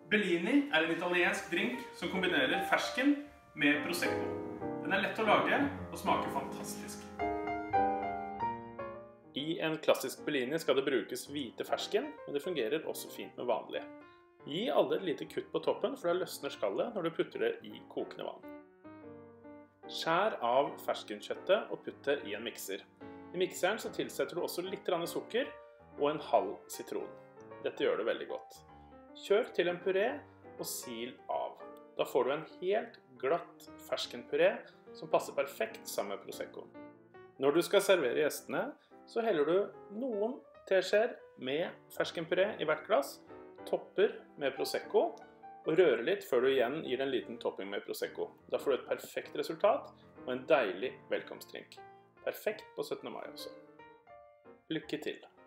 Bellini er en italiensk drink som kombinerer fersken med prosecco. Den er lett å lage og smaker fantastisk. I en klassisk Bellini skal det brukes hvite fersken, men det fungerer også fint med vanlige. Gi alle et lite kutt på toppen, for da løsner skallet når du putter det i kokende vann. Skjær av ferskenkjøttet og putt det i en mikser. I mikseren så tilsetter du også litt sukker og en halv sitron. Dette gjør det veldig godt. Kjør til en puré og sil av. Da får du en helt glatt ferskenpuré som passer perfekt sammen med prosecco. Når du skal servere gjestene, så heller du noen teskjeer med ferskenpuré i hvert glass, topper med prosecco og rører litt før du igjen gir en liten topping med prosecco. Da får du et perfekt resultat og en deilig velkomstdrink. Perfekt på 17. mai også. Lykke til!